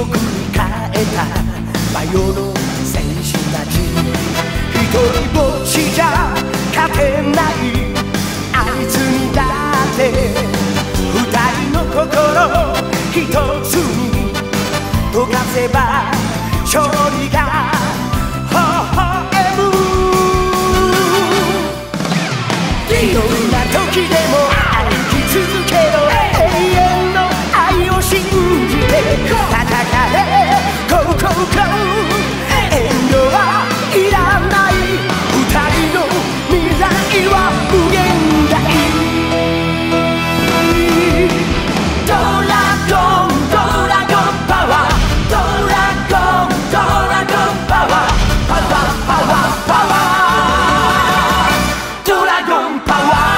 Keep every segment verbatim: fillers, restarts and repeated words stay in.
国に帰った真夜の戦士たち、一人ぼっちじゃ勝てないあいつにだって二人の心一つに溶かせば勝利が微笑む。どんな時でも歩き続けろ、永遠の愛を信じて戦え Go Go Go、 遠慮はいらない、二人の未来は無限大。ドラゴンドラゴンパワー、ドラゴンドラゴンパワー、パワーパワーパワー、ドラゴンパワー。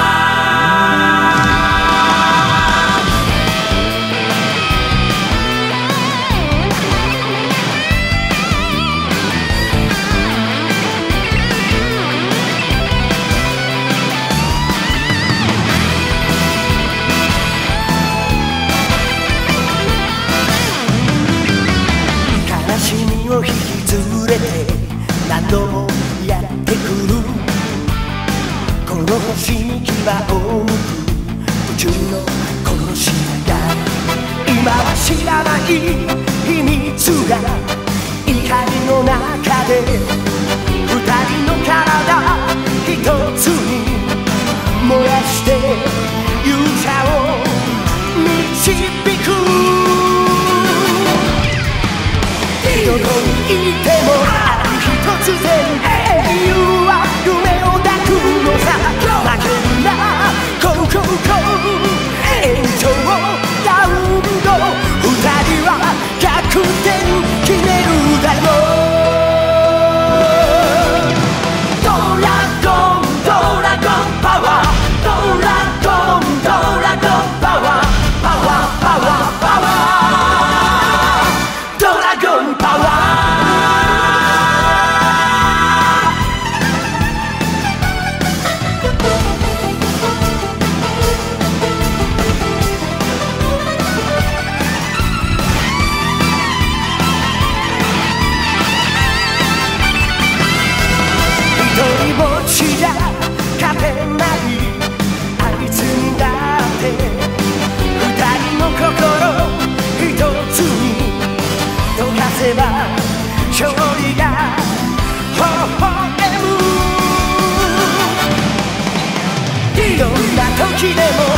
悲しみを引き連れて何度もやってくる、この星に牙を向く宇宙の殺し屋が、今は知らない秘密が怒りの中で二人の体一つに燃やして勇者を導く。どこにいてもある日突然英雄は夢を抱くのさ、負けるな Go Go Go、 延長ラウンド二人は逆転決めるだろう。ドラゴンドラゴンパワー、ドラゴンドラゴンパワー、パワーパワーパワー、ドラゴンパワー。一人ぼっちじゃ勝てないあいつにだって二人の心一つに溶かせば勝利が微笑む。どんな時でも